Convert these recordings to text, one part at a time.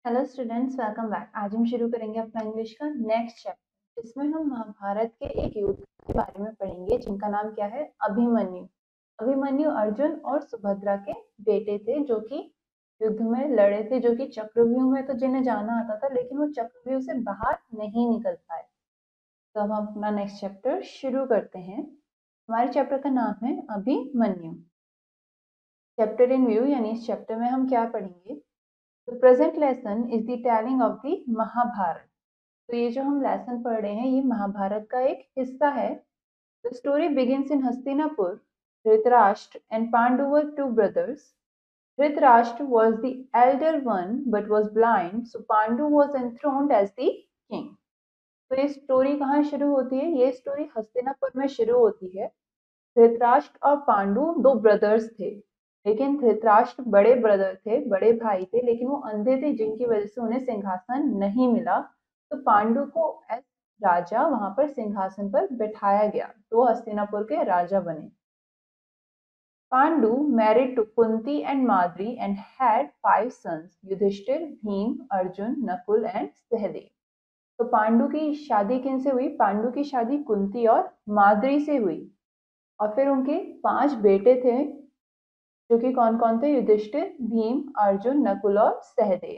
Hello students, welcome back. आज हम शुरू करेंगे अपना इंग्लिश का नेक्स्ट चैप्टर, जिसमें हम महाभारत के एक युद्ध के बारे में पढ़ेंगे जिनका नाम क्या है, अभिमन्यु। अभिमन्यु अर्जुन और सुभद्रा के बेटे थे जो कि युद्ध में लड़े थे, जो कि चक्रव्यूह में तो जिन्हें जाना आता था, लेकिन वो चक्रव्यूह से बाहर नहीं निकल पाए। तो अब हम अपना नेक्स्ट चैप्टर शुरू करते हैं। हमारे चैप्टर का नाम है अभिमन्यु। चैप्टर इन व्यू, यानी इस चैप्टर में हम क्या पढ़ेंगे। The present lesson is the telling of the Mahabharat. तो ये जो हम लेसन पढ़ रहे हैं ये महाभारत का एक हिस्सा है। The story begins in Hastinapur. Dhritarashtra and Pandu were two brothers. Dhritarashtra was the elder one but was blind, so Pandu was enthroned as the king. तो ये स्टोरी कहाँ शुरू होती है? ये स्टोरी हस्तिनापुर में शुरू होती है। धृतराष्ट्र और पांडु दो ब्रदर्स थे, लेकिन धृतराष्ट्र बड़े ब्रदर थे, बड़े भाई थे, लेकिन वो अंधे थे, जिनकी वजह से उन्हें सिंहासन नहीं मिला। तो पांडु को एज राजा वहां पर सिंहासन पर बैठाया गया, तो हस्तिनापुर के राजा बने। Pandu married to Kunti and Madri and had 5 sons, Yudhishthir, Bhim, Arjun, Nakul and Sahadev. तो पांडु की शादी किनसे हुई? पांडु की शादी कुंती और माद्री से हुई, और फिर उनके 5 बेटे थे, जो कि कौन कौन थे? युधिष्ठिर, भीम, अर्जुन, नकुल और Sahdev.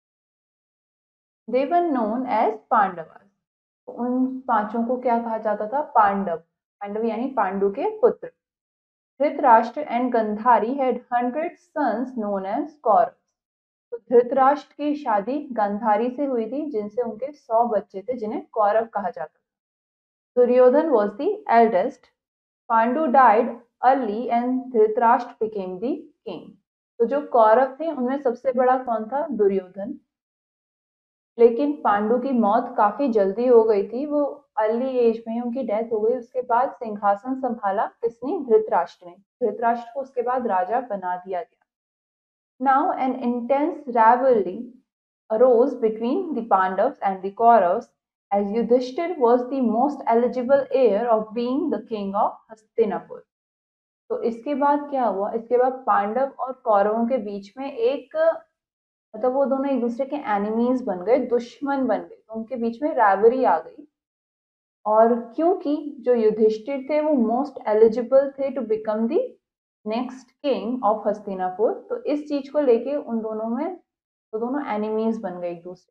They were known as Pandavas. उन पांचों को क्या कहा जाता था? पांडव। पांडव यानी पांडु के पुत्र। Dhritarashtra and Gandhari had 100 sons known as Kaurav. तो धृतराष्ट्र की शादी गंधारी से हुई थी, जिनसे उनके 100 बच्चे थे, जिन्हें कौरव कहा जाता था। Duryodhan was the eldest. Pandu died early and Dhritarashtra became the king. तो जो कौरव थे उनमें सबसे बड़ा कौन था? दुर्योधन। लेकिन पांडु की मौत काफी जल्दी हो गई थी, वो अर्ली एज में उनकी डेथ हो गई। उसके बाद सिंहासन संभाला किसने? धृतराष्ट्र ने। धृतराष्ट्र को उसके बाद राजा बना दिया गया। Now an intense rivalry arose between the Pandavas and the Kauravas, as Yudhishthir was the most eligible heir of being the king of Hastinapur. तो इसके बाद क्या हुआ? इसके बाद पांडव और कौरवों के बीच में एक, मतलब वो दोनों एक दूसरे के एनिमीज बन गए, दुश्मन बन गए, तो उनके बीच में राइवरी आ गई। और क्योंकि जो युधिष्ठिर थे वो मोस्ट एलिजिबल थे to become the next king of Hastinapur, तो इस चीज को लेके उन दोनों में, वो दोनों एनिमीज बन गए एक दूसरे।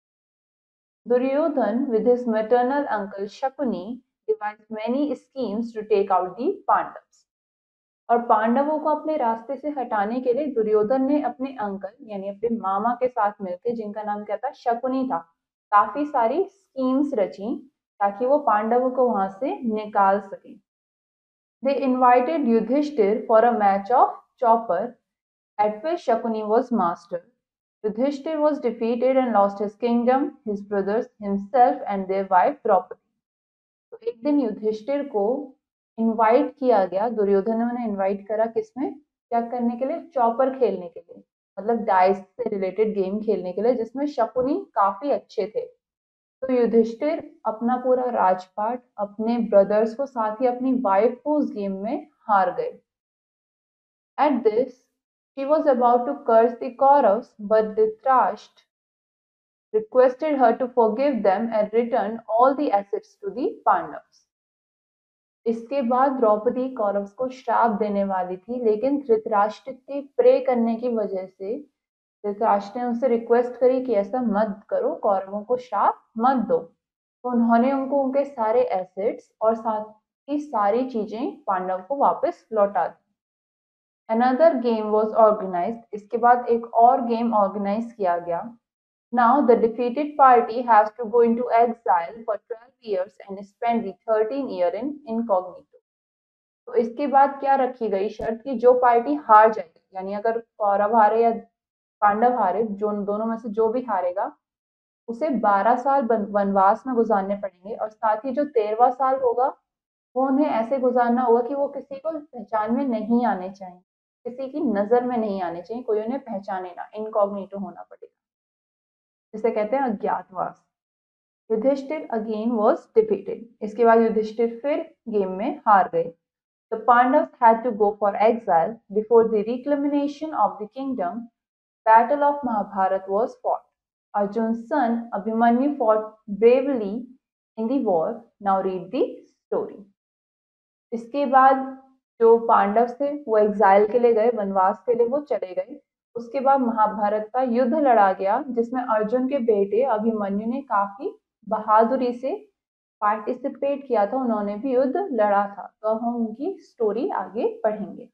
Duryodhan with his maternal uncle Shakuni devised many schemes to take out the Pandavas. और पांडवों को अपने रास्ते से हटाने के लिए दुर्योधन ने अपने अंकल यानी अपने मामा के साथ मिलकर, जिनका नाम क्या था? शकुनी था, काफी सारी स्कीम्स रची ताकि वो पांडवों को वहां से निकाल सके। They invited Yudhishthir for a match of chopper, at which Shakuni was master. Yudhishthir was defeated and lost his kingdom, his brothers, himself and their wife Draupadi. तो एक दिन युधिष्ठिर को इनवाइट किया गया, दुर्योधन ने उन्हें इनवाइट करा, किसमें? क्या करने के लिए? चॉपर खेलने के लिए, मतलब डाइस से रिलेटेड गेम खेलने के लिए, जिसमें शकुनी काफी अच्छे थे। तो युधिष्ठिर अपना पूरा राजपाट, अपने ब्रदर्स को, साथ ही अपनी वाइफ को उस गेम में हार गए। At this she was about to curse the Kauravas, but Dhritarashtra requested her to forgive them and return all the assets to the Pandavas. इसके बाद द्रौपदी कौरव को श्राप देने वाली थी, लेकिन धृतराष्ट्र के प्रे करने की वजह से धृतराष्ट्र ने उनसे रिक्वेस्ट करी कि ऐसा मत करो, कौरवों को श्राप मत दो। तो उन्होंने उनको उनके सारे एसेट्स और साथ ही सारी चीजें पांडव को वापस लौटा दी। Another game was organized. इसके बाद एक और गेम ऑर्गेनाइज किया गया। Now the defeated party has to go into exile for 12 years and spend the 13th year in incognito. तो इसके बाद क्या रखी गई शर्त कि जो पार्टी हार जाएगी, यानी अगर कौरव हारे या पांडव हारे, जो दोनों में से जो भी हारेगा, उसे 12 साल वनवास में गुजारने पड़ेंगे, और साथ ही जो 13वां साल होगा वो उन्हें ऐसे गुजारना होगा कि वो किसी को पहचान में नहीं आने चाहिए, किसी की नजर में नहीं आने चाहिए, कोई उन्हें पहचाने ना, इनकॉग्निटो होना पड़ेगा, जिसे कहते हैं अज्ञातवास। Yudhishthir again was defeated. इसके बाद युधिष्ठिर फिर गेम में हार गए। The Pandavas had to go for exile before the reclamation of the kingdom. Battle of Mahabharat was fought. Arjun's son Abhimanyu fought bravely in the war. Now read the story. इसके बाद जो पांडव थे वो exile के लिए गए, वनवास के लिए वो चले गए। उसके बाद महाभारत का युद्ध लड़ा गया जिसमें अर्जुन के बेटे अभिमन्यु ने काफी बहादुरी से पार्टिसिपेट किया था, उन्होंने भी युद्ध लड़ा था। तो अब हम उनकी स्टोरी आगे पढ़ेंगे।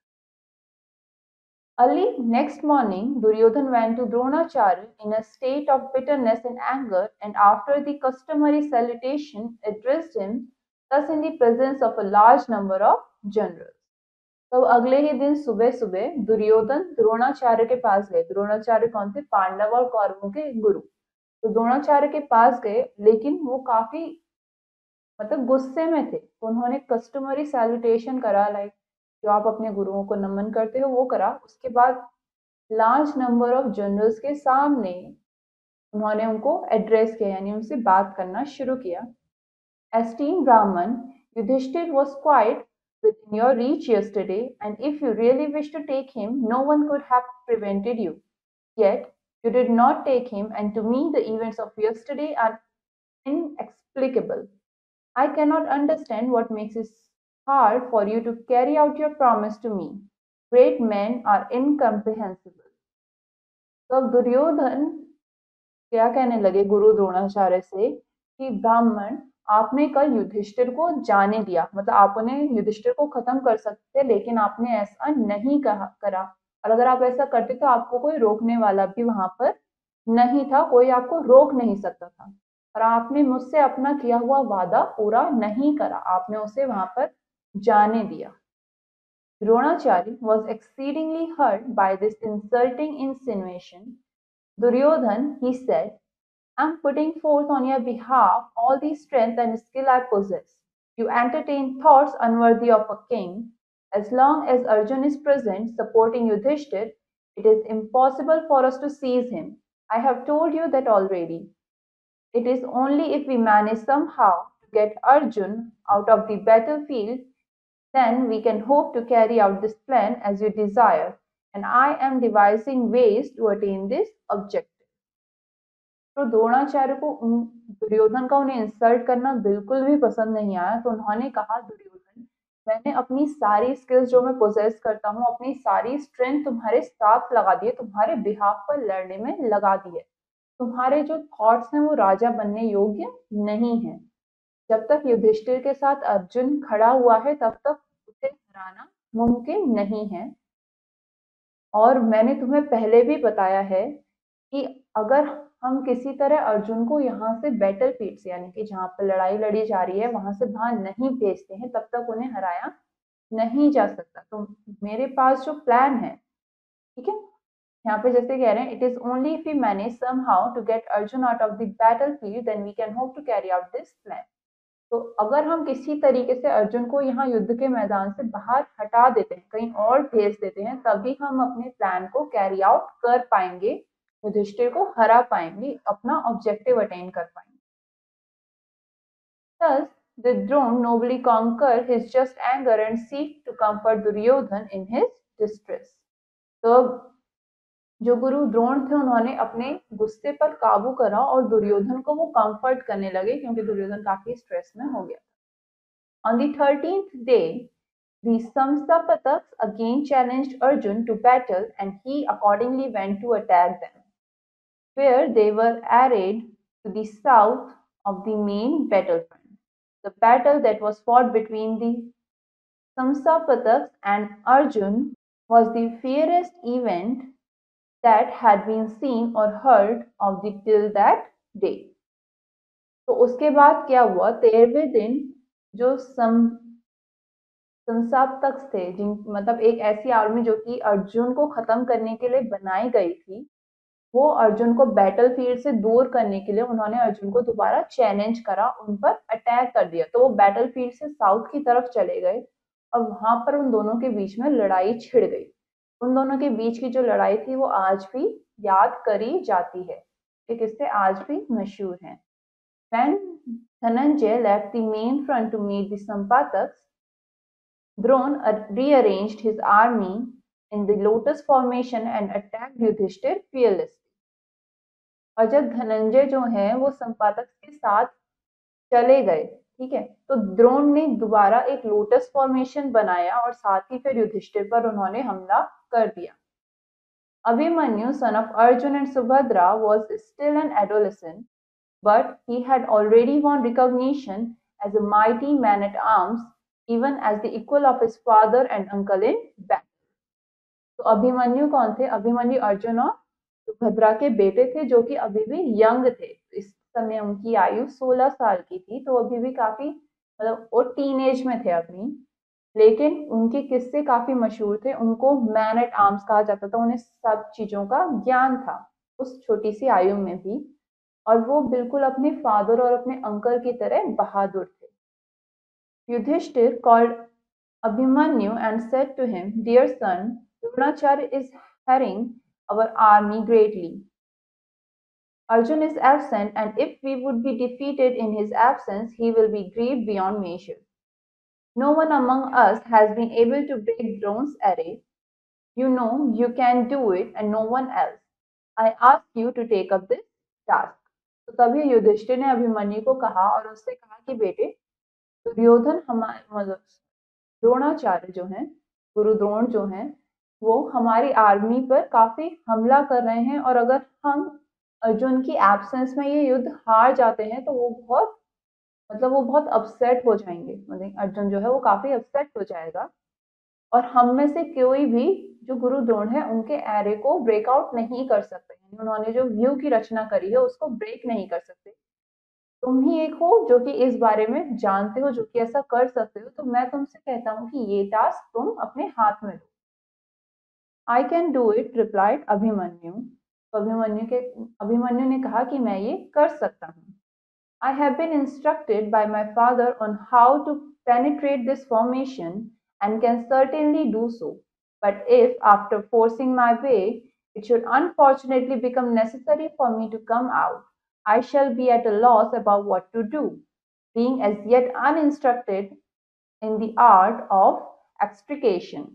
Early next morning, Duryodhan went to Dronacharya in a state of bitterness and anger, and after the customary salutation, addressed him thus in the presence of a large number of generals. तो अगले ही दिन सुबह सुबह दुर्योधन द्रोणाचार्य के पास गए। द्रोणाचार्य कौन थे? पांडव और कौरवों के गुरु। तो द्रोणाचार्य के पास गए, लेकिन वो काफी मतलब गुस्से में थे। तो उन्होंने कस्टमरी सैल्यूटेशन करा, लाइक जो आप अपने गुरुओं को नमन करते हो वो करा। उसके बाद लार्ज नंबर ऑफ जनरल्स के सामने उन्होंने उनको एड्रेस किया, यानी उनसे बात करना शुरू किया। Esteemed Brahman, Yudhishthir was quite within your reach yesterday, and if you really wish to take him, no one could have prevented you. Yet, you did not take him, and to me, the events of yesterday are inexplicable. I cannot understand what makes it hard for you to carry out your promise to me. Great men are incomprehensible. तो अब दुर्योधन क्या कहने लगे गुरु द्रोणाचार्य से कि ब्राह्मण, आपने कल युधिष्ठिर को जाने दिया, मतलब आपने युधिष्ठिर को खत्म कर सकते थे, लेकिन आपने ऐसा नहीं करा। और अगर आप ऐसा करते तो आपको कोई रोकने वाला भी वहां पर नहीं था, कोई आपको रोक नहीं सकता था। और आपने मुझसे अपना किया हुआ वादा पूरा नहीं करा, आपने उसे वहां पर जाने दिया। Dronacharya was exceedingly hurt by this insulting insinuation. Duryodhan, he said, I am putting forth on your behalf all the strength and skill I possess. You entertain thoughts unworthy of a king. As long as Arjun is present supporting Yudhishthir, it is impossible for us to seize him. I have told you that already. It is only if we manage somehow to get Arjun out of the battlefield, then we can hope to carry out this plan as you desire, and I am devising ways to attain this objective. तो द्रोणाचार्य को दुर्योधन का उन्हें insult करना बिल्कुल भी पसंद नहीं आया। तो उन्होंने कहा, दुर्योधन, मैंने अपनी सारी स्किल्स जो मैं पोजेस करता हूँ, अपनी सारी स्ट्रेंथ तुम्हारे साथ लगा दी है, तुम्हारे बिहाफ पर लड़ने में लगा दी है। तुम्हारे जो थॉट्स हैं वो राजा बनने योग्य नहीं है। जब तक युधिष्ठिर के साथ अर्जुन खड़ा हुआ है तब तक उसे हराना मुमकिन नहीं है। और मैंने तुम्हें पहले भी बताया है कि अगर हम किसी तरह अर्जुन को यहाँ से बैटल फील्ड से, यानी कि जहाँ पर लड़ाई लड़ी जा रही है वहां से बाहर नहीं भेजते हैं, तब तक उन्हें हराया नहीं जा सकता। तो मेरे पास जो प्लान है, ठीक है, यहाँ पे जैसे कह रहे हैं, it is only if we manage somehow to get Arjun out of the battlefield then we can hope to carry out this plan. तो अगर हम किसी तरीके से अर्जुन को यहाँ युद्ध के मैदान से बाहर हटा देते हैं, कहीं और भेज देते हैं, तभी हम अपने प्लान को कैरी आउट कर पाएंगे, युधिष्ठिर को हरा पाएंगे, अपना ऑब्जेक्टिव अटेन कर पाएंगे। Thus, did Drona nobly conquer his just anger and seek to comfort Duryodhan in his distress. तो जो गुरु द्रोण थे उन्होंने अपने गुस्से पर काबू करा और दुर्योधन को वो कंफर्ट करने लगे, क्योंकि दुर्योधन काफी स्ट्रेस में हो गया। On the 13th day, the Samsapataks again challenged Arjun to battle, and he accordingly went to attack them, where they were arrayed to the south of the main battlefront. The battle that was fought between the Samsapataks and Arjun was the fiercest event that had been seen or heard of the till that day. तो उसके बाद क्या हुआ, 13वें दिन जो संसाप्तक थे, जिन मतलब एक ऐसी आर्मी जो कि अर्जुन को खत्म करने के लिए बनाई गई थी, वो अर्जुन को बैटल फील्ड से दूर करने के लिए उन्होंने अर्जुन को दोबारा चैलेंज करा, उन पर अटैक कर दिया। तो वो बैटल फील्ड से साउथ की तरफ चले गए और वहां पर उन दोनों के बीच में लड़ाई छिड़ गई। उन दोनों के बीच की जो लड़ाई थी वो आज भी याद करी जाती है, ये किस्से आज भी मशहूर हैं। When Dhananjay left the main front to meet the Sampataks, Drona rearranged his army in the lotus formation and attacked Yudhishthir fearlessly. और जब धनंजय जो हैं वो संपादक के साथ चले गए, ठीक है, तो द्रोण ने दोबारा एक लोटस फॉर्मेशन बनाया और साथ ही फिर युधिष्ठिर पर उन्होंने हमला कर दिया। Abhimanyu, son of Arjun and Subhadra, was still an adolescent, but he had already won recognition as a mighty man at arms, even as the equal of his father and uncle in battle. तो अभिमन्यु कौन थे? अभिमन्यु अर्जुन और सुभद्रा के बेटे थे, जो कि अभी भी यंग थे। इस समय उनकी आयु 16 साल की थी, तो अभी भी काफी मतलब वो टीन एज में थे अपनी। लेकिन उनके किस्से काफी मशहूर थे, उनको मैन एट आर्म्स कहा जाता था, उन्हें सब चीजों का ज्ञान था उस छोटी सी आयु में भी, और वो बिल्कुल अपने फादर और अपने अंकल की तरह बहादुर थे। Yudhishthir called Abhimanyu and said to him, "Dear son, Dronacharya is harrying our army greatly. Arjun is absent, and if we would be defeated in his absence, he will be grieved beyond measure. No one among us has been able to break Drone's array. You know you can do it, and no one else. I ask you to take up this task." तो तभी युधिष्ठिर ने अभिमन्यु को कहा और उससे कहा कि बेटे, दुर्योधन हमारे मतलब द्रोणाचार्य जो हैं, गुरु द्रोण जो हैं, वो हमारी आर्मी पर काफी हमला कर रहे हैं, और अगर हम अर्जुन की एब्सेंस में ये युद्ध हार जाते हैं तो वो बहुत अपसेट हो जाएंगे, मतलब अर्जुन जो है वो काफी अपसेट हो जाएगा, और हम में से कोई भी जो गुरु द्रोण है उनके एरे को ब्रेकआउट नहीं कर सकते, यानी उन्होंने जो व्यू की रचना करी है उसको ब्रेक नहीं कर सकते। तुम ही एक हो जो कि इस बारे में जानते हो, जो कि ऐसा कर सकते हो, तो मैं तुमसे कहता हूँ कि ये टास्क तुम अपने हाथ में लो। I can do it, replied Abhimanyu. तो अभिमन्यु ने कहा कि मैं ये कर सकता हूँ। I have been instructed by my father on how to penetrate this formation and can certainly do so. But if, after forcing my way, it should unfortunately become necessary for me to come out, I shall be at a loss about what to do, being as yet uninstructed in the art of extrication.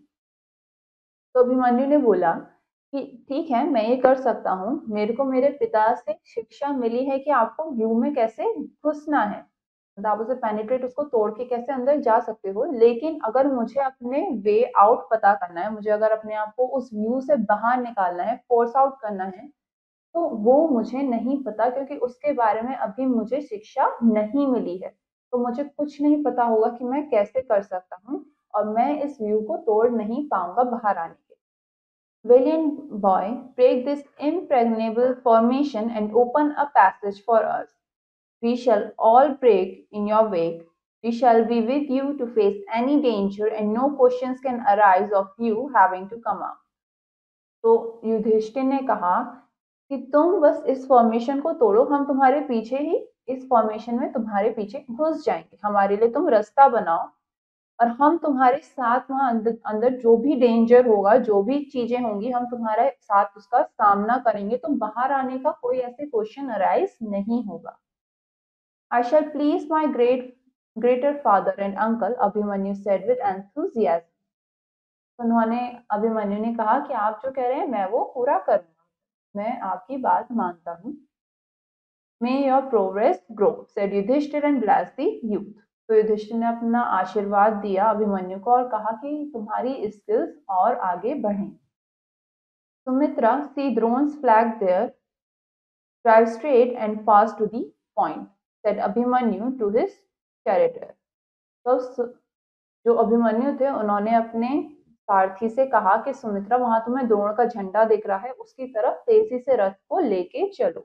तो अभिमन्यु ने बोला कि ठीक है, मैं ये कर सकता हूँ, मेरे को मेरे पिता से शिक्षा मिली है कि आपको व्यू में कैसे घुसना है, मतलब आप उसे पेनिट्रेट, उसको तोड़ के कैसे अंदर जा सकते हो, लेकिन अगर मुझे अपने वे आउट पता करना है, मुझे अगर अपने आप को उस व्यू से बाहर निकालना है, फोर्स आउट करना है, तो वो मुझे नहीं पता, क्योंकि उसके बारे में अभी मुझे शिक्षा नहीं मिली है, तो मुझे कुछ नहीं पता होगा कि मैं कैसे कर सकता हूँ, और मैं इस व्यू को तोड़ नहीं पाऊंगा बाहर आने के। Valiant boy, break this impregnable formation and open a passage for us. We shall all break in your wake. We shall be with you to face any danger, and no questions can arise of you having to come out. तो युधिष्ठिर ने कहा कि तुम बस इस formation को तोड़ो, हम तुम्हारे पीछे ही इस फॉर्मेशन में तुम्हारे पीछे घुस जाएंगे, हमारे लिए तुम रास्ता बनाओ, और हम तुम्हारे साथ वहां अंदर अंदर जो भी डेंजर होगा, जो भी चीजें होंगी, हम तुम्हारे साथ उसका सामना करेंगे, तो बाहर आने का कोई ऐसे क्वेश्चन अराइज नहीं होगा। I shall please my greater father and uncle, Abhimanyu said with enthusiasm. उन्होंने अभिमन्यु ने कहा कि आप जो कह रहे हैं मैं वो पूरा करूंगा, मैं आपकी बात मानता हूँ। May your progress grow, said Yudhishthir and blessed the youth. तो युधिष्ठिर ने अपना आशीर्वाद दिया अभिमन्यु को और कहा कि तुम्हारी स्किल्स और आगे बढ़ें। Sumitra, see Drone's flag there, drive straight and fast to the point, said Abhimanyu to his charioteer. तो जो अभिमन्यु थे उन्होंने अपने सारथी से कहा कि सुमित्रा, वहां तुम्हें द्रोण का झंडा दिख रहा है, उसकी तरफ तेजी से रथ को लेके चलो।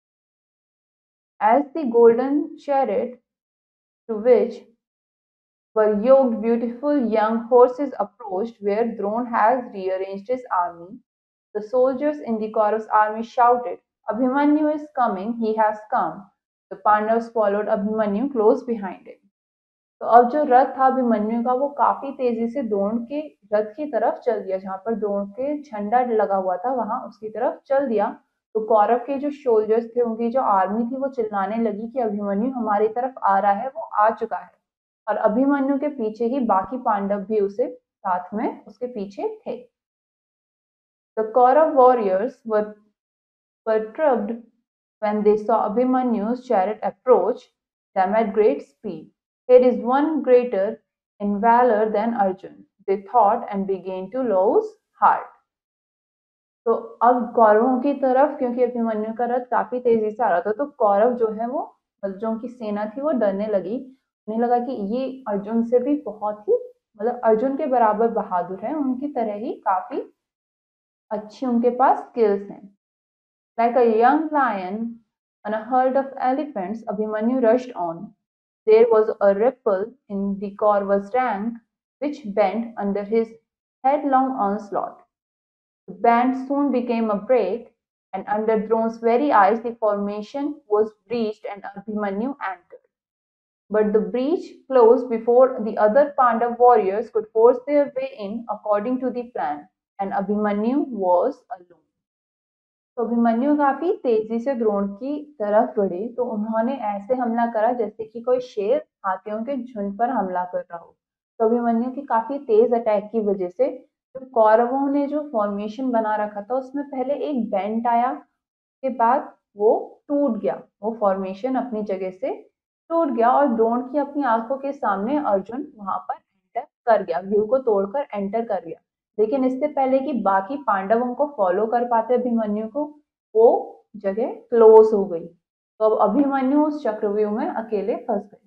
As the golden chariot to which were yoked beautiful young horses approached where Drone has rearranged his army, the soldiers in the Kaurav's army shouted, Abhimanyu is coming, he has come. The Pandavas followed Abhimanyu close behind him. तो अब जो रथ था अभिमन्यु का, वो काफी तेजी से द्रोण के रथ की तरफ चल दिया, जहां पर द्रोण के झंडा लगा हुआ था वहां उसकी तरफ चल दिया। तो कौरव के जो सोल्जर्स थे, उनकी जो आर्मी थी, वो चिल्लाने लगी कि अभिमन्यु हमारी तरफ आ रहा है, वो आ चुका है, और अभिमन्यु के पीछे ही बाकी पांडव भी उसे साथ में उसके पीछे थे। The Kaurav warriors were perturbed When they saw Abhimanyu's chariot approach them at great speed, "Here is one greater in valor than Arjun," they thought, and began to lose heart. तो अब कौरवों की तरफ, क्योंकि अभिमन्यु का रथ काफी तेजी से आ रहा था, तो कौरव जो है वो, मतलब जो उनकी सेना थी वो डरने लगी। उन्हें लगा कि ये अर्जुन से भी बहुत ही, मतलब अर्जुन के बराबर बहादुर है, उनकी तरह ही काफी अच्छी उनके पास स्किल्स हैं। Like a young lion on a herd of elephants, Abhimanyu rushed on. There was a ripple in the Kaurava's rank, which bent under his headlong onslaught. The bend soon became a break, and under Drone's very eyes the formation was breached and Abhimanyu entered. But the breach closed before the other Pandav warriors could force their way in according to the plan, and Abhimanyu was alone. तो अभिमन्यु काफी तेजी से द्रोण की तरफ बढ़े, तो उन्होंने ऐसे हमला करा जैसे कि कोई शेर हाथियों के झुंड पर हमला कर रहा हो। तो अभिमन्यु की काफी तेज अटैक की वजह से जो कौरवों ने जो फॉर्मेशन बना रखा था उसमें पहले एक बेंट आया, के बाद वो टूट गया, वो फॉर्मेशन अपनी जगह से टूट गया और द्रोण की अपनी आंखों के सामने अर्जुन वहां पर एंटर कर गया, व्यू को तोड़कर एंटर कर गया। लेकिन इससे पहले कि बाकी पांडव उनको फॉलो कर पाते अभिमन्यु को, वो जगह क्लोज हो गई। तो अब अभिमन्यु उस चक्रव्यूह में अकेले फंस गए।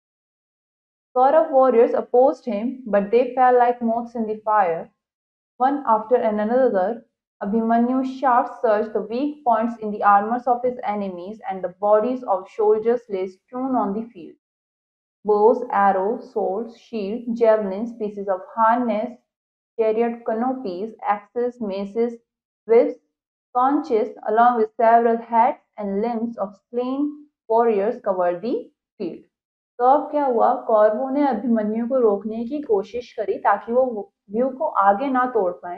Kaurav warriors opposed him, but they fell like moths in the fire. One after another, Abhimanyu's shafts searched the weak points in the armors of his enemies, and the bodies of soldiers lay strewn on the field. Bows, arrows, swords, shields, javelins, pieces of harness, chariot canopies, axes, maces, whips, conches, along with several heads and limbs of slain warriors covered the field. तो अब क्या हुआ, कौरवों ने अभिमन्यु को रोकने की कोशिश करी ताकि वो व्यू को आगे ना तोड़ पाए,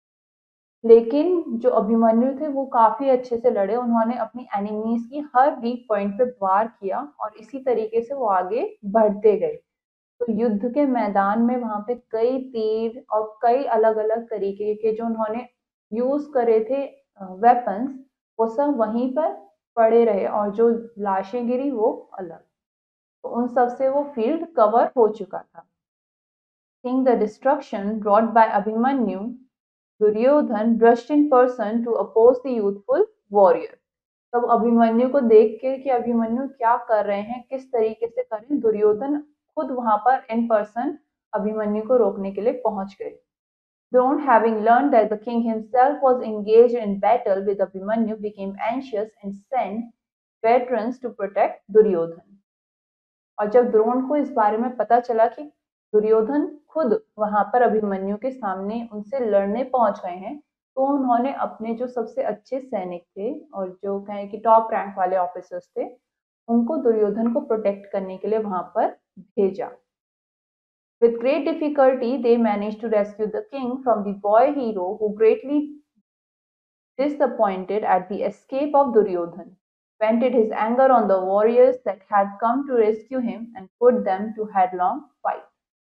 लेकिन जो अभिमन्यु थे वो काफी अच्छे से लड़े। उन्होंने अपनी एनिमीज की हर वीक पॉइंट पे वार किया और इसी तरीके से वो आगे बढ़ते गए। तो युद्ध के मैदान में वहां पे कई तीर और कई अलग अलग तरीके के जो उन्होंने यूज करे थे वेपन्स, वो सब वहीं पर पड़े रहे और जो लाशें गिरी वो अलग। तो उन सब से वो फील्ड कवर हो चुका था। Seeing the destruction wrought by Abhimanyu, Duryodhan rushed in person to oppose the youthful warrior. तब अभिमन्यु को देख के कि अभिमन्यु क्या कर रहे हैं, किस तरीके से करें, दुर्योधन खुद वहां पर इन पर्सन अभिमन्यु को रोकने के लिए पहुंच गए। Drone, having learned that the king himself was engaged in battle with Abhimanyu, became anxious and sent veterans to protect Duryodhan. और जब द्रोण को इस बारे में पता चला कि दुर्योधन खुद वहां पर अभिमन्यु के सामने उनसे लड़ने पहुंच गए हैं, तो उन्होंने अपने जो सबसे अच्छे सैनिक थे और जो कहें कि टॉप रैंक वाले ऑफिसर्स थे, उनको दुर्योधन को प्रोटेक्ट करने के लिए वहां पर भेजा। With great difficulty, they managed to rescue the king from the boy hero, who greatly disappointed at the escape of Duryodhan, vented his anger on the warriors that had come to rescue him and put them to headlong fight.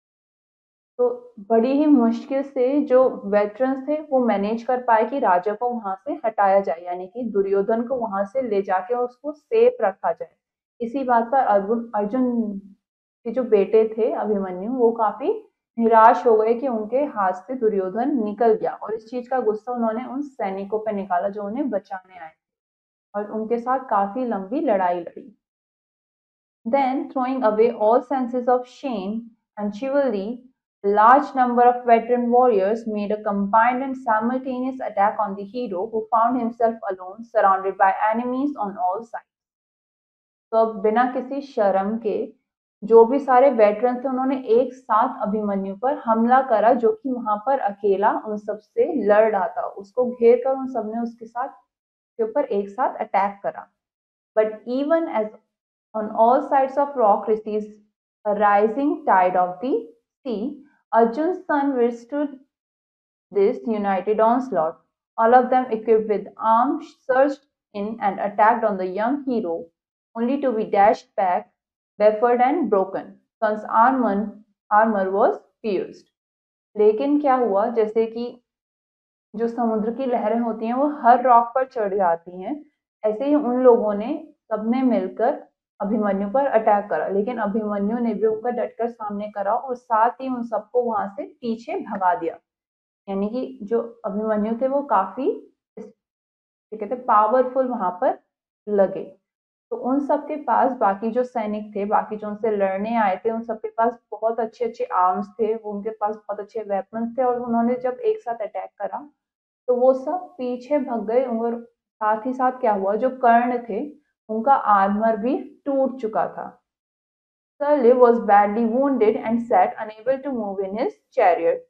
तो बड़ी ही मुश्किल से जो veterans थे वो manage कर पाए कि राजा को वहां से हटाया जाए, यानी कि दुर्योधन को वहां से ले जाके उसको सेफ रखा जाए। इसी बात पर अर्जुन के जो बेटे थे अभिमन्यु, वो काफी निराश हो गए कि उनके हाथ से दुर्योधन निकल गया, और इस चीज का गुस्सा उन्होंने उन सैनिकों पर निकाला जो उन्हें बचाने आए और उनके साथ काफी लंबी लड़ाई लड़ी। Then, throwing away all senses of shame and chivalry, a large number of veteran warriors made a combined and simultaneous attack on the hero, who found himself alone, surrounded by enemies on all sides. तो अब बिना किसी शर्म के जो भी सारे veteran थे उन्होंने एक साथ अभिमन्यु पर हमला करा, जो कि वहां पर अकेला उन सब से लड़ रहा था। उसको घेर कर उन सबने उसके साथ के ऊपर एक साथ अटैक करा। But even as on all sides of rock receives a rising tide of the sea, Arjun's son withstood this united onslaught. All of them equipped with arms surged in and attacked on the young hero, only to be dashed back, baffled and broken. Son's armor was pierced. लेकिन क्या हुआ, जैसे कि जो समुद्र की लहरें होती हैं वो हर रॉक पर चढ़ जाती हैं, ऐसे ही उन लोगों ने सबने मिलकर अभिमन्यु पर अटैक करा, लेकिन अभिमन्यु ने भी उनका डटकर सामने करा और साथ ही उन सबको वहां से पीछे भगा दिया। यानी कि जो अभिमन्यु थे वो काफी कहते पावरफुल वहां पर लगे। तो उन सबके पास बाकी जो सैनिक थे, बाकी जो उनसे लड़ने आए थे, उन सबके पास बहुत अच्छे अच्छे आर्म्स थे, वो उनके पास बहुत अच्छे वेपन्स थे, और उन्होंने जब एक साथ अटैक करा तो वो सब पीछे भग गए। और साथ ही साथ क्या हुआ, जो कर्ण थे उनका आर्मर भी टूट चुका था। Sir Lew was badly wounded and sat unable to move in his chariot.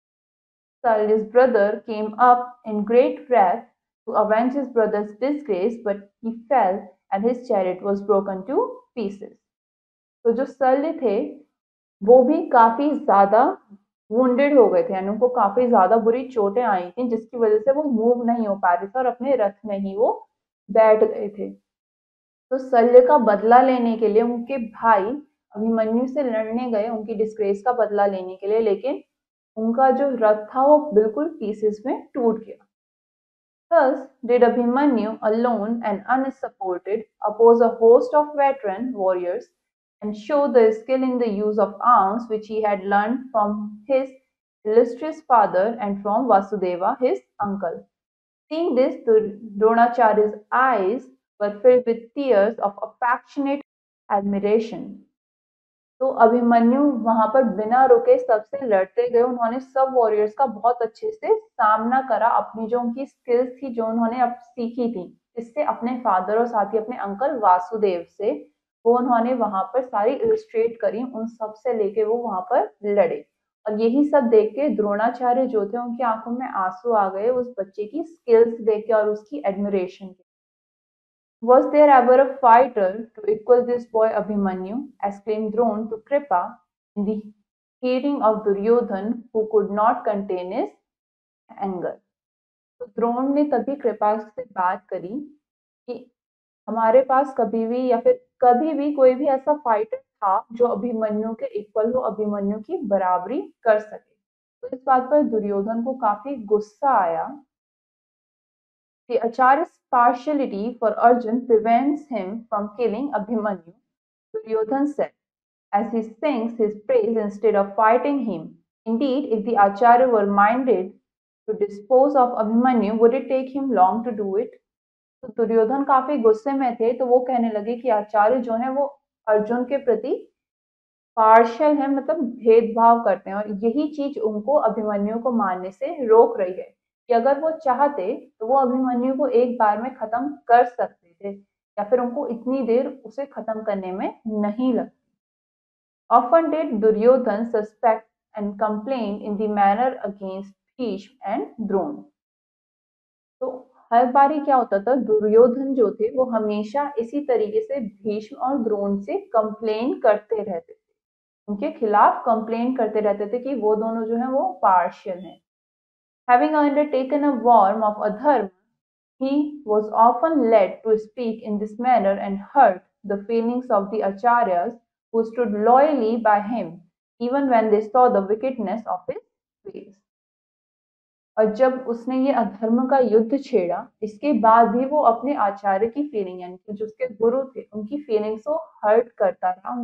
Sully's brother came up in great wrath to avenge his brother's disgrace, but he fell and his chariot was broken to pieces. तो जो सल्य थे वो भी काफी ज्यादा wounded हो गए थे, यानी उनको काफी ज्यादा बुरी चोटें आई थी, जिसकी वजह से वो मूव नहीं हो पा रहे थे और अपने रथ में ही वो बैठ गए थे। तो शल्य का बदला लेने के लिए उनके भाई अभिमन्यु से लड़ने गए, उनकी डिस्ग्रेस का बदला लेने के लिए, लेकिन उनका जो रथ था वो बिल्कुल पीसेस में टूट गया। Thus did Abhimanyu, alone and unsupported, oppose a host of veteran warriors and show the skill in the use of arms which he had learned from his illustrious father and from Vasudeva, his uncle. Seeing this, Dronacharya's eyes were filled with tears of affectionate admiration. तो अभिमन्यु वहां पर बिना रुके सबसे लड़ते गए। उन्होंने सब वॉरियर्स का बहुत अच्छे से सामना करा, अपनी जो उनकी स्किल्स थी जो उन्होंने अब सीखी थी, इससे अपने फादर और साथ ही अपने अंकल वासुदेव से, वो उन्होंने वहां पर सारी इलिस्ट्रेट करी, उन सब से लेके वो वहां पर लड़े। और यही सब देख के द्रोणाचार्य जो थे उनकी आंखों में आंसू आ गए उस बच्चे की स्किल्स देख के और उसकी एडमिरेशन के। Was there ever a fighter to equal this boy Abhimanyu? Exclaimed Drona to Kripa in the hearing of Duryodhan, who could not contain his anger. तो द्रोण ने तभी कृपा से बात करी कि हमारे पास कभी भी या फिर कभी भी कोई भी ऐसा फाइटर था जो अभिमन्यु के इक्वल हो, अभिमन्यु की बराबरी कर सके। तो इस बात पर दुर्योधन को काफी गुस्सा आया। The Acharya's partiality for Arjun prevents him from killing Abhimanyu, Duryodhan said, as he sings his praise instead of fighting him. Indeed, if the Acharya were minded to dispose of Abhimanyu, would it take him long to do it? तो दुर्योधन काफी गुस्से में थे, तो वो कहने लगे कि आचार्य जो है वो अर्जुन के प्रति पार्शियल है, मतलब भेदभाव करते हैं, और यही चीज उनको अभिमन्यु को मारने से रोक रही है कि अगर वो चाहते तो वो अभिमन्यु को एक बार में खत्म कर सकते थे, या फिर उनको इतनी देर उसे खत्म करने में नहीं लगती। Often did Duryodhan suspect and complain in the manner against Bhishma and Drona. तो हर बारी क्या होता था, दुर्योधन जो थे वो हमेशा इसी तरीके से भीष्म और द्रोण से कंप्लेन करते रहते थे, उनके खिलाफ कंप्लेन करते रहते थे कि वो दोनों जो है वो पार्शियल हैं। Having undertaken a war of adharma, he was often led to speak in this manner and hurt the feelings of the acharyas who stood loyally by him, even when they saw the wickedness of his ways. और जब उसने ये अधर्म का युद्ध छेड़ा, इसके बाद भी वो अपने आचार्य की फीलिंग, यानी कि जो उसके गुरु थे उनकी फीलिंग्स को हर्ट करता रहा,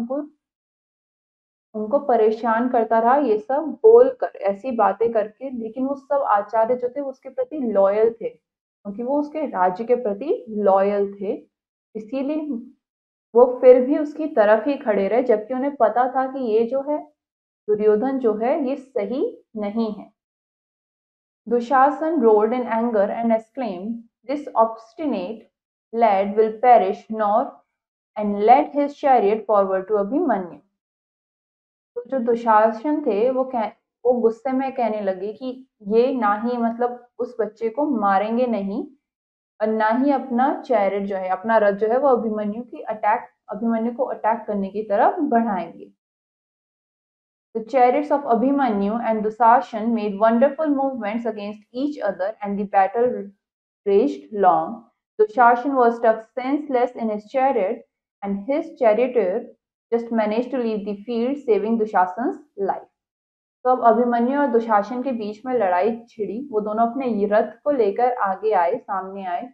उनको परेशान करता रहा, ये सब बोल कर, ऐसी बातें करके। लेकिन वो सब आचार्य जो थे उसके प्रति लॉयल थे, क्योंकि वो उसके राज्य के प्रति लॉयल थे, इसीलिए वो फिर भी उसकी तरफ ही खड़े रहे, जबकि उन्हें पता था कि ये जो है दुर्योधन जो है ये सही नहीं है। Dushasan roared in anger and exclaimed, "This obstinate lad will perish," and led his chariot forward to Abhimanyu. तो जो दुशासन थे वो गुस्से में कहने लगे कि ये ना ही मतलब उस बच्चे को मारेंगे नहीं, और ना ही अपना चैरिट जो है, अपना रथ जो है वो अभिमन्यु को अटैक करने की तरफ बढ़ाएंगे। The chariots of Abhimanyu and Dusashan made wonderful movements against each other, and the battle raged long. Dusashan was struck senseless in his chariot, and his charioteer just managed to leave the field, saving Dushasan's life. तो अब अभिमन्यु और दुशासन के बीच में लड़ाई छिड़ी, वो दोनों अपने रथ को लेकर आगे आए, सामने आए,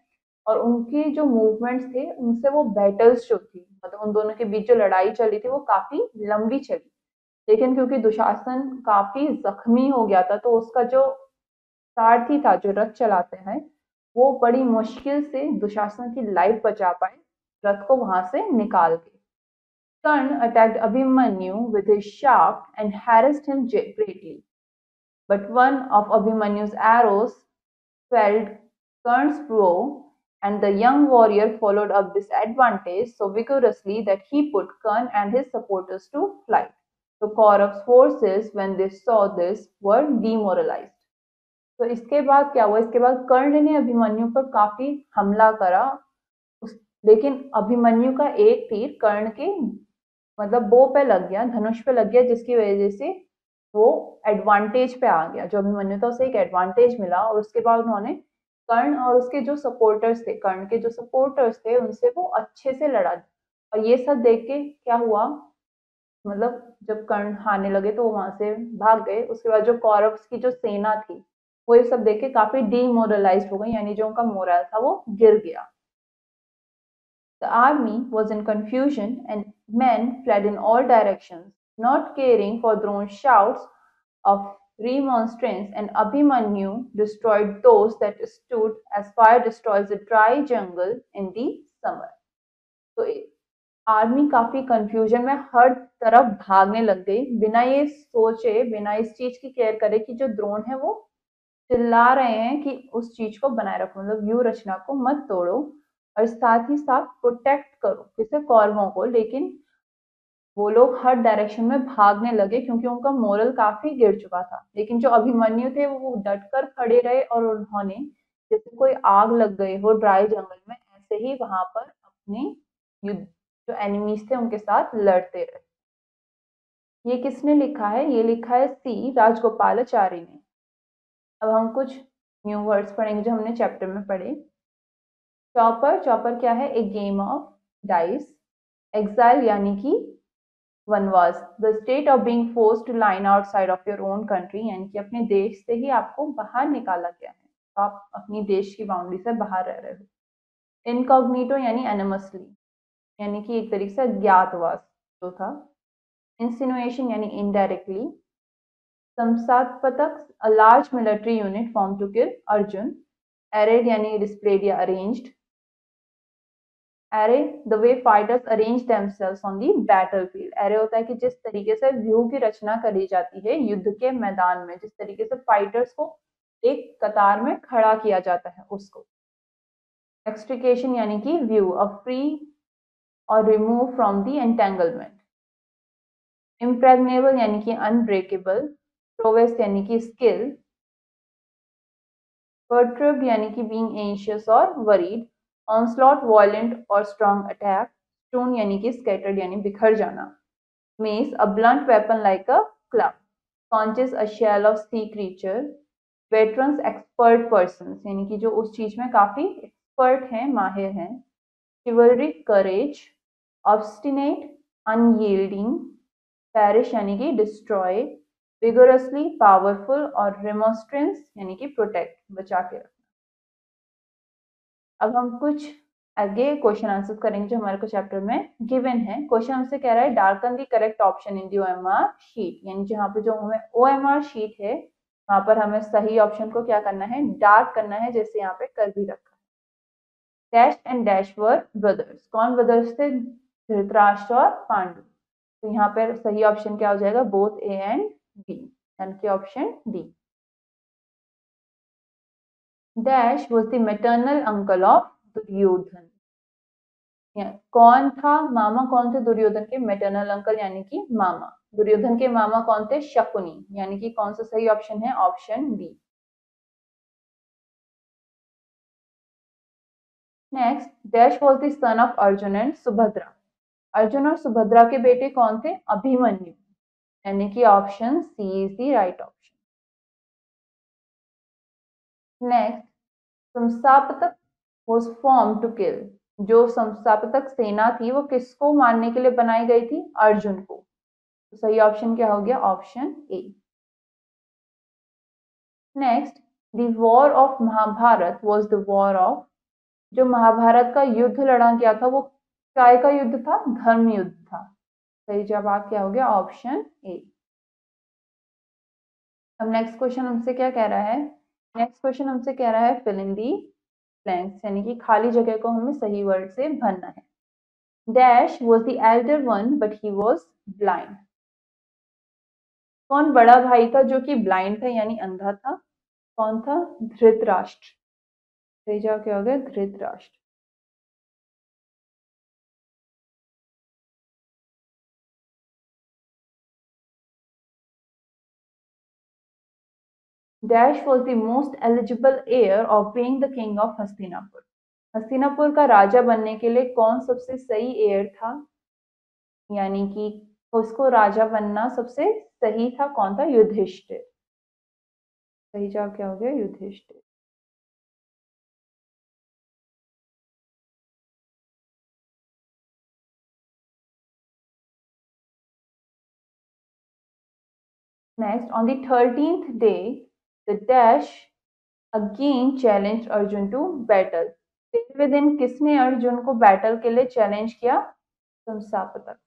और उनके जो मूवमेंट्स थे उनसे वो बैटल्स जो थी, मतलब उन दोनों के बीच जो लड़ाई चली थी वो काफी लंबी चली। लेकिन क्योंकि दुशासन काफी जख्मी हो गया था, तो उसका जो सारथी था, जो रथ चलाते हैं, वो बड़ी मुश्किल से दुशासन की लाइफ बचा पाए, रथ को वहां से निकाल के। कर्ण attacked Abhimanyu with his shaft and harassed him greatly. But one of Abhimanyu's arrows felled Karn's bow, and the young warrior followed up this advantage so vigorously that he put Karn and his supporters to flight. The Kaurav's forces, when they saw this, were demoralized. तो इसके बाद क्या हुआ? इसके बाद कर्ण ने अभिमन्यु पर काफी हमला करा, लेकिन अभिमन्यु का एक तीर कर्ण के मतलब बो पे लग गया, धनुष पे लग गया, जिसकी वजह से वो एडवांटेज पे आ गया। जो अभिमन्यु था उसे एक एडवांटेज मिला, और उसके बाद उन्होंने कर्ण और उसके जो सपोर्टर्स थे, कर्ण के जो सपोर्टर्स थे, उनसे वो अच्छे से लड़ा। और ये सब देख के क्या हुआ, मतलब जब कर्ण हारने लगे तो वो वहां से भाग गए। उसके बाद जो कौरव की जो सेना थी, वो ये सब देख के काफी डीमोरलाइज हो गई, यानी जो उनका मोरल था वो गिर गया। The army was in confusion and men fled in all directions, not caring for Drona's shouts of remonstrance, and Abhimanyu destroyed those that stood as fire destroys a dry jungle in the summer. तो army काफी confusion में हर तरफ भागने लग गई, बिना ये सोचे, बिना इस चीज की केयर करे कि जो द्रोण है वो चिल्ला रहे हैं कि उस चीज को बनाए रखो, मतलब व्यू रचना को मत तोड़ो, और साथ ही साथ प्रोटेक्ट करो किसे, कौरवों को। लेकिन वो लोग हर डायरेक्शन में भागने लगे क्योंकि उनका मोरल काफी गिर चुका था। लेकिन जो अभिमन्यु थे वो डटकर खड़े रहे, और उन्होंने जैसे कोई आग लग गई हो ड्राई जंगल में, ऐसे ही वहां पर अपने युद्ध, जो एनिमीज थे उनके साथ लड़ते रहे। ये किसने लिखा है? ये लिखा है सी राजगोपालाचारी ने। अब हम कुछ न्यू वर्ड्स पढ़ेंगे जो हमने चैप्टर में पढ़े। चॉपर, चॉपर क्या है? एक गेम ऑफ डाइस। एग्जाइल यानी कि वनवास, the state of being forced to line outside of your own country, यानी कि अपने देश से ही आपको बाहर निकाला गया है, तो आप अपनी देश की बाउंड्री से बाहर रह रहे हो। इनकॉग्निटो यानी एनिमसली, यानी कि एक तरीके से अज्ञातवास जो था। इंसिनुएशन यानी indirectly. Sansaptak, a large military unit formed to kill Arjun. Arrayed यानी displayed या arranged. Array, the way fighters arrange themselves on the battlefield. Array होता है कि जिस तरीके से व्यू की रचना करी जाती है युद्ध के मैदान में, जिस तरीके से फाइटर्स को एक कतार में खड़ा किया जाता है, उसको। एक्सट्रिकेशन यानी कि व्यू, अ फ्री और remove from the entanglement. Impregnable यानी कि अनब्रेकेबल। प्रोवेस यानी कि स्किल। perturbed यानी कि being anxious और worried, onslaught violent और strong attack, strewn यानी कि scattered यानी बिखर जाना, mace a blunt weapon like a club, conches a shell of sea creature, veterans expert persons यानी कि जो उस चीज में काफी expert हैं, माहिर हैं, chivalry courage, obstinate unyielding, perish यानी कि destroy, vigorously पावरफुल, और remonstrance यानी कि प्रोटेक्ट, बचा के रखना। अब हम कुछ आगे क्वेश्चन आंसर करेंगे जो हमारे को चैप्टर में गिवन है। क्वेश्चन हमसे कह रहा है darken the correct option in the OMR sheet, यानी जहाँ पे जो हमें ओएमआर शीट है वहां पर हमें सही ऑप्शन को क्या करना है? डार्क करना है, जैसे यहाँ पे कर भी रखा है। Dash and dash were brothers, कौन ब्रदर्स थे? धृतराष्ट्र और पांडु। तो यहाँ पे सही ऑप्शन क्या हो जाएगा? बोथ ए एंड बी, यानी कि option D. Dash was the maternal uncle of Duryodhan, कौन था? मामा कौन थे दुर्योधन के? मैटरनल अंकल यानी कि मामा। दुर्योधन के मामा कौन थे? शकुनी, यानी कि कौन सा सही ऑप्शन है? Option D. Next, dash was the son of Arjun and Subhadra, Arjun और सुभद्रा के बेटे कौन थे? अभिमन्यु, यानी कि option C is the right option. Next, संस्थापक वॉज फॉर्म टू किल, जो संस्थापक सेना थी वो किसको मारने के लिए बनाई गई थी? अर्जुन को। तो सही ऑप्शन क्या हो गया? Option A. Next, the war of Mahabharat was the war of जो महाभारत का युद्ध लड़ा गया था वो काय का युद्ध था? धर्म युद्ध था। सही जवाब क्या हो गया? Option A. अब नेक्स्ट क्वेश्चन हमसे क्या कह रहा है? नेक्स्ट क्वेश्चन हमसे कह रहा है फिल इन दी ब्लैंक्स, यानी कि खाली जगह को हमें सही वर्ड से भरना है। Dash was the elder one but he was blind. कौन बड़ा भाई था जो कि ब्लाइंड था यानी अंधा था? कौन था? धृतराष्ट्र। सही जवाब क्या हो गया? Dhritarashtra. Dash was the most eligible heir of being the king of Hastinapur. Hastinapur का राजा बनने के लिए कौन सबसे सही हेयर था, यानी कि उसको राजा बनना सबसे सही था? कौन था? युधिष्ठिर। सही जवाब क्या हो गया? Yudhishthir. Next, on the 13th day, the dash again challenged Arjun to battle. 13वें दिन किसने अर्जुन को बैटल के लिए चैलेंज किया? संस्थापक।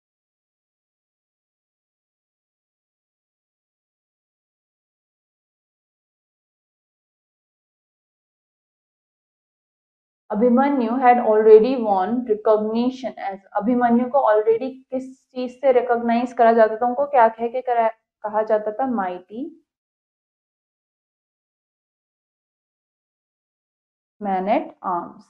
Abhimanyu had already won recognition as। Abhimanyu को ऑलरेडी किस चीज से रिकॉग्नाइज करा जाता था? उनको क्या कह के कहा जाता था? Mighty man at arms.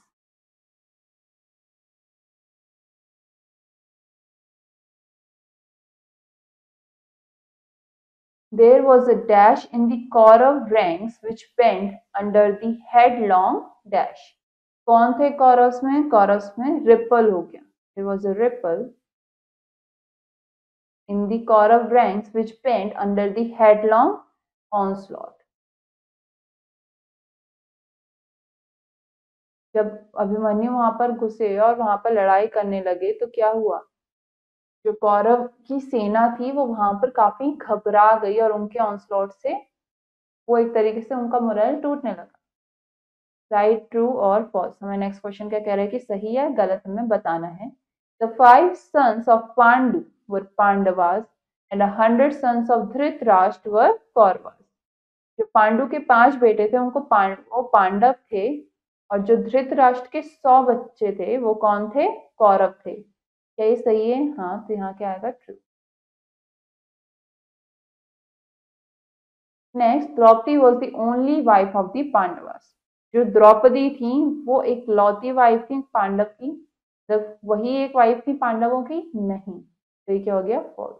There was a dash in the Kaurav ranks which bent under the headlong dash. कौन थे कौरव्स में? कौरव्स में रिपल हो गया। There was a ripple in the Kaurav ranks which bent under the headlong onslaught. जब अभिमन्यु वहां पर घुसे और वहां पर लड़ाई करने लगे तो क्या हुआ? जो कौरव की सेना थी वो वहां पर काफी घबरा गई और उनके ऑनस्लॉट से वो एक तरीके से उनका मोरल टूटने लगा। राइट, ट्रू और फॉल्स। हमें नेक्स्ट क्वेश्चन क्या कह रहा है कि सही है गलत हमें बताना है। The 5 sons of Pandu were Pandavas and 100 sons of Dhritarashtra were Kauravas। जो पांडु के 5 बेटे थे उनको वो पांडव थे, और जो धृतराष्ट्र के 100 बच्चे थे वो कौन थे? कौरव थे। क्या ये सही है? हाँ, तो यहाँ क्या आएगा? True. Next, Draupadi was the only wife of the Pandavas. जो द्रौपदी थी वो एक लौती वाइफ थी पांडव की, जब वही एक वाइफ थी पांडवों की? नहीं। तो ये क्या हो गया? False.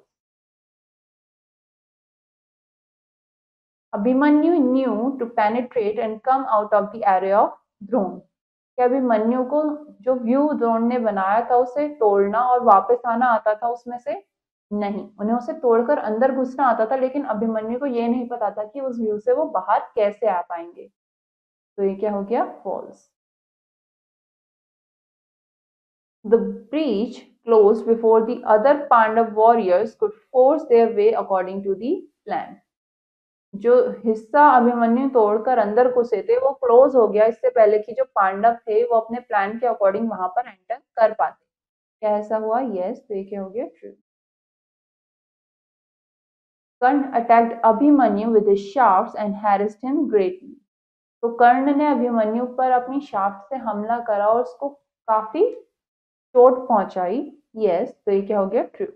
Abhimanyu knew to penetrate and come out of the area of Drona. क्या अभिमन्यु को जो व्यू द्रोण ने बनाया था उसे तोड़ना और वापस आना आता था उसमें से? नहीं, उन्हें उसे तोड़कर अंदर घुसना आता था, लेकिन अभिमन्यु को ये नहीं पता था कि उस व्यू से वो बाहर कैसे आ पाएंगे। तो ये क्या हो गया? False. The breach closed before the other Pandav warriors could force their way according to the plan। जो हिस्सा अभिमन्यु तोड़कर अंदर घुसे थे वो क्लोज हो गया इससे पहले कि जो पांडव थे वो अपने प्लान के अकॉर्डिंग वहां पर एंटर कर पाते। क्या ऐसा हुआ? यस। तो ये क्या हो गया? True. Karna attacked Abhimanyu with his shafts and harassed him greatly. तो कर्ण ने अभिमन्यु पर अपनी शाफ्ट से हमला करा और उसको काफी चोट पहुंचाई। यस। तो ये क्या हो गया? ट्रू।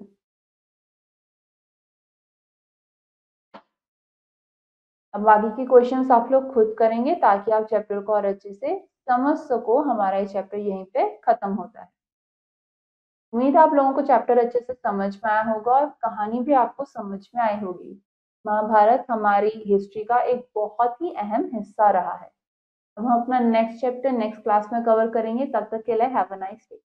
अब आगे के क्वेश्चंस आप लोग खुद करेंगे ताकि आप चैप्टर को और अच्छे से समझ सको। हमारा ये चैप्टर यहीं पे खत्म होता है। उम्मीद है आप लोगों को चैप्टर अच्छे से समझ में आया होगा और कहानी भी आपको समझ में आई होगी। महाभारत हमारी हिस्ट्री का एक बहुत ही अहम हिस्सा रहा है। अब हम अपना नेक्स्ट चैप्टर नेक्स्ट क्लास में कवर करेंगे। तब तक के लिए हैव अ नाइस डे।